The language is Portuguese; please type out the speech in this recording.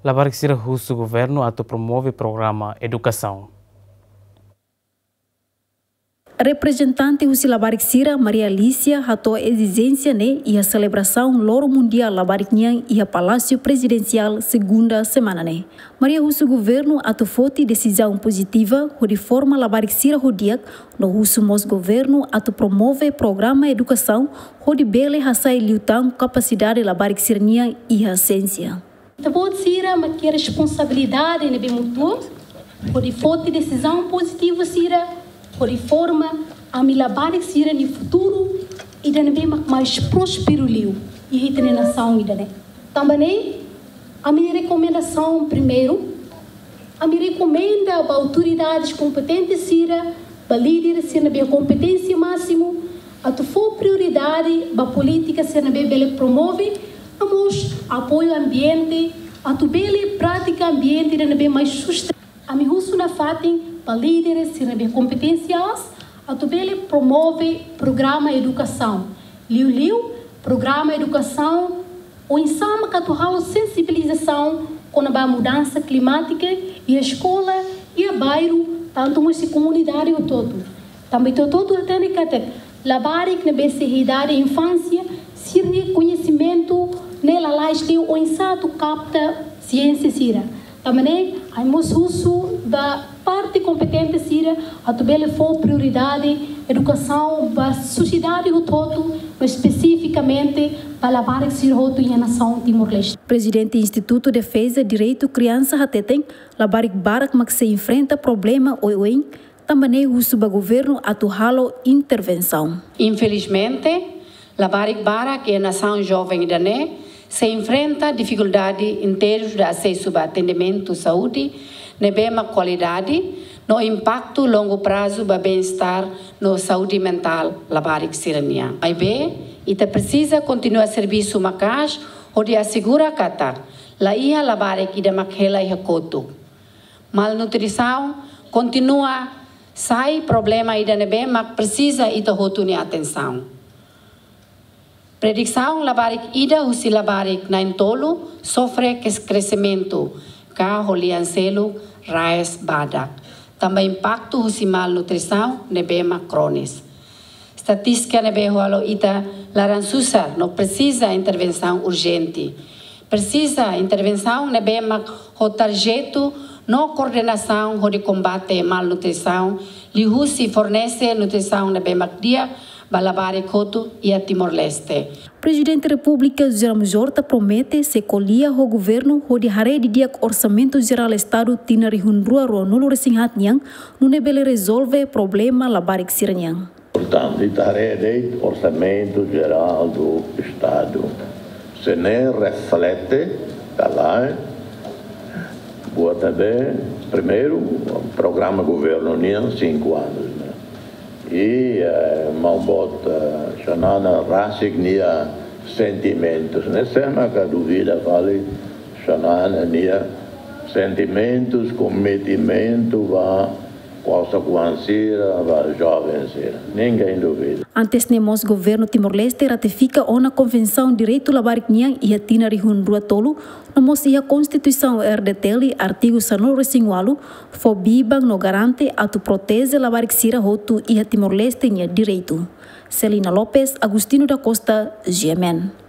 Labarik sira husu governo atau promove programa educação. Representante Husi Labarik Sira, Maria Alicia, ratou a exigência e a celebração Loro Mundial Labarik Niang e a Palácio Presidencial segunda semana. Maria Husu Governo atu forte decisão positiva de forma Labarik Sira Rodiak no Husu Mos Governo atu promove programa educação de bele hasai liutang capacidade Labarik Sira Niang e a ciência. Tabot Sira makia responsabilidade nebe mutua, de forte decisão positiva Sira de forma a me labarik sira no futuro e da nebe mais próspero liu e hita na nação e da ne. Também a minha recomendação primeiro, a minha recomenda a autoridades competentes sira, para líderes sira na competência máximo, a tu for prioridade a política sira na bele promove, amos apoio ambiente, a tu bele prática ambiente da nebe mais sustentável. A minha russo na fatem para líderes sira na competências, a tu bele promove programa educação. Liu, programa educação, o ensama que tu halo sensibilização com a mudança climática e a escola e a bairro, tanto uma comunidade o todo. Também todo até que labarik na becerridade infância, sirne conhecimento nela lá este o insato capta ciência sira. Também há uso da parte competente sira a tubele for prioridade educação para a sociedade o todo, mas especificamente para labarik sira o em nação Timor-Leste. Presidente do Instituto de Defesa Direito Criança Hateteng, labarik barak mak se enfrenta problema oiwen, também uso do governo atuhalo intervenção. Infelizmente, labarik barak e a nação jovem dané se enfrenta dificuldade em termos de acesso a atendimento saúde, na mesma qualidade, no impacto longo prazo para bem-estar no saúde mental labarik sirania. Aí bem, ita precisa continuar serviço macas onde assegura kata la ia labarik ida makhela ia koto. Malnutrição continua sai problema ida nebe mak precisa ita hotuni atenção. Predição labarik ida husi labarik na intolo sofre crescimento ka holiancelo rais badak. Também impacto husi malnutrição nebema cronis. Estatística nebe hualo ita laransusa não precisa intervenção urgente. Precisa intervenção nebema o tarjeto no coordenação de combate à malnutrição, li husi fornece nutrição nebema dia Balabarik Hotu e a Timor-Leste. Presidente da República José Ramos Horta promete se colia o governo de haré de dia orçamento geral Estado tinari hundrua nulo resinghat nyang nunebele resolve problema labarik siranyang. Portanto, haré de orçamento geral do Estado se ne reflete lá boa também primeiro programa governo nian 5 anos. E malbota chanana rasik nia sentimentos, né? Sema que a dúvida vale chanana nia sentimentos, cometimento va consequência va jovens, ninguém duvida. Antes nemos governo Timor-Leste ratifica ona convenção direito labarik niang e tinari hundrua tolu nomos ia constituição RDTL artigo sanol resingwalu fo bibang no garante atu protege labarik sira hotu e Timor-Leste nia direito. Celina Lopes, Agustino da Costa, GMN.